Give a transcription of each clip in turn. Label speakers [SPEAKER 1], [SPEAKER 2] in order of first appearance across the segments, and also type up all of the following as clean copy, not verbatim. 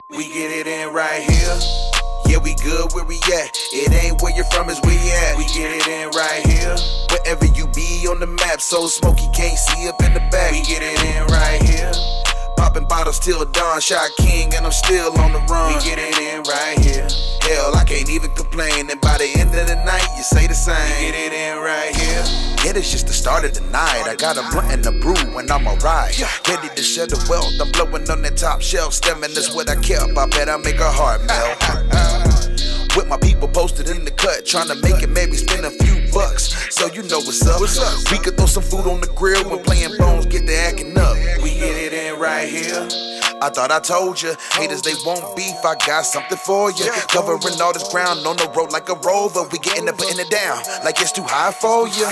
[SPEAKER 1] We get it in right here. Yeah, we good where we at. It ain't where you're from, it's where you at. We get it in right here. Wherever you be on the map, so smoky can't see up in the back. We get it in right here. Popping bottles till dawn, shot king and I'm still on the run. We get it in right here. Hell, I can't even complain, and by the end of the night, you say the same. We get it in right here. Yeah, it's just the start of the night. I got a blunt and a brew when I'm a ride. Ready to share the wealth, I'm blowing on that top shelf. Stemming, that's what I care about, bet I make a heart melt. With my people posted in the cut, trying to make it, maybe spend a few bucks. So you know what's up. We could throw some food on the grill when playing bones get to acting up. We get it in right here. I thought I told you, haters they won't beef, I got something for you. Covering all this ground on the road like a rover. We getting up, putting it down like it's too high for you.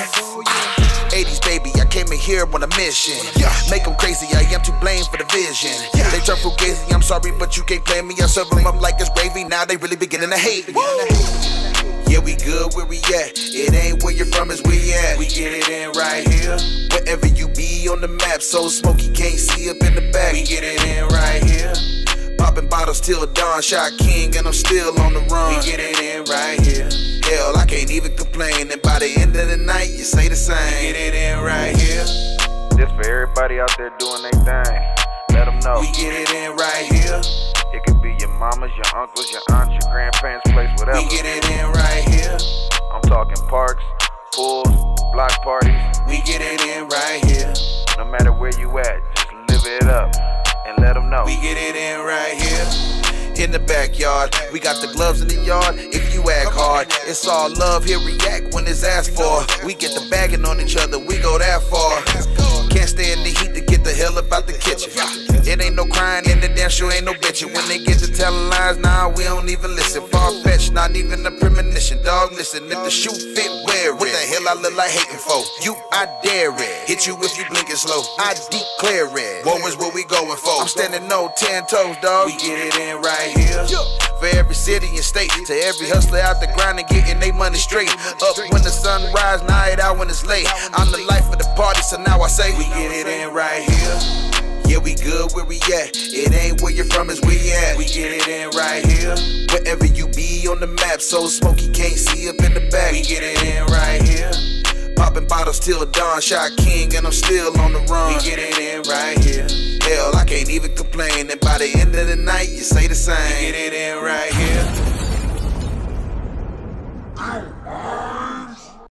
[SPEAKER 1] 80s baby, I came in here on a mission. Make them crazy, I am to blame for the vision. They turn fugazi, I'm sorry but you can't play me. I serve them up like it's gravy, now they really beginning to hate me. Yeah, we good where we at. It ain't where you're from, it's where you at. We get it in right here. Wherever you be on the map, so smoky can't see up in the back. We get it in right here. Popping bottles till dawn, shot king and I'm still on the run. We get it in right here. Hell, I can't even complain, and by the end of the night, you say the same. Get it in right here.
[SPEAKER 2] This for everybody out there doing their thing. Let them know.
[SPEAKER 1] We get it in right here.
[SPEAKER 2] It could be your mamas, your uncles, your aunts, your grandparents' place, whatever.
[SPEAKER 1] We get it in right here.
[SPEAKER 2] I'm talking parks, pools, block parties.
[SPEAKER 1] We get it in right here.
[SPEAKER 2] No matter where you at, just live it up and let them know.
[SPEAKER 1] We get it in right here. In the backyard, we got the gloves in the yard. If you act hard, it's all love. Here react when it's asked for. We get the bagging on each other, we go that far. Can't stay in the heat to get the hell up out the kitchen. It ain't no crying in the damn show, ain't no bitching. When they get to telling lies, nah, we don't even listen. Far-fetched, not even a premonition. Dog, listen, if the shoe fit, wear it. What the hell I look like hating for? You, I dare it. Hit you if you blinking slow. I declare it. War is what we going for. I'm standing no 10 toes, dog. We get it in right here. For every city and state, to every hustler out the grind and getting they money straight. Up when the sun rise, night out when it's late. I'm the life of the party, so now I say we get it in right here. Yeah, we good where we at. It ain't where you're from, it's where you at. We get it in right here. Wherever you be on the map, so smoky can't see up in the back. We get it in right here. Popping bottles till dawn, shot king and I'm still on the run. We get it in right here. Hell, I can't even complain, and by the end of the night, you say the same. We get it in right here.